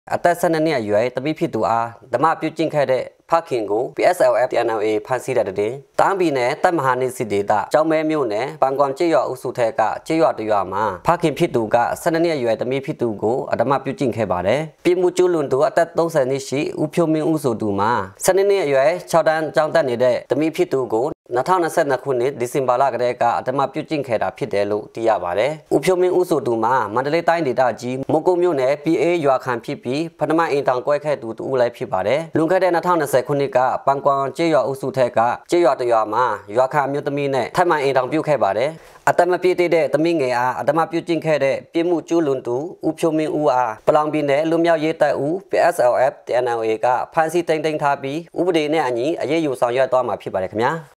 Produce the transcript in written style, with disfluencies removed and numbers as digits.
အသက်12နှစ်အရွယ်တမိဖြစ်သူအားဓမ္မပြုကျင့်ခဲ့တဲ့ဖခင်ကို PSLF TNLA ဖမ်းဆီးတဲ့တဲ့တန်းပြည်နယ်တပ်မဟာနေစစ်ဒေသကျောင်းမဲမြို့နယ်ပန်ကွမ်ကျေးရွာအုပ်စုထက်ကကျေးရွာတရွာမှာဖခင်ဖြစ်သူက12နှစ်အရွယ်တမိဖြစ်သူကိုဓမ္မပြုကျင့်ခဲ့ပါတယ်။ပြည်မှုကျူးလွန်သူအသက်30နှစ်ရှိဦးဖြိုးမင်းဦးဆိုသူမှာ12နှစ်အရွယ်6တန်းကျောင်းတက်နေတဲ့တမိဖြစ်သူကို2022ခုနှစ်ဒီဇင်ဘာလကတည်းကအဓမ္မပြုကျင့်ခဲ့တာဖြစ်တယ်လို့သိရပါတယ်။ဦးဖြိုးမင်းဦးဆိုသူမှာမန္တလေးတိုင်းဒေသကြီးမုတ်ကုတ်မြို့နယ် PA ရွာခံဖြစ်ပြီးပထမအိမ်တောင်ကွဲခဲ့သူတူဦးလည်းဖြစ်ပါတယ်။လွန်ခဲ့တဲ့2020ခုနှစ်ကပန်ကွမ်ကျေးရွာအုပ်စုထက်ကကျေးရွာတရွာမှာရွာခံမျိုးသမီးနဲ့ထပ်မံအိမ်တောင်ပြုခဲ့ပါတယ်။အတမပြည့်တဲ့သမီးငယ်အားအဓမ္မပြုကျင့်ခဲ့တဲ့ပြည်မှုကျူးလွန်သူဦးဖြိုးမင်းဦးအားပလောင်ပြည်နယ်လူမျိုးရေးတပ်ဦး PSLF TNLA ကဖမ်းဆီးတိမ်ထားပြီးဥပဒေနဲ့အညီအရေးယူဆောင်ရွက်သွားမှာဖြစ်ပါတယ်ခင်ဗျာ။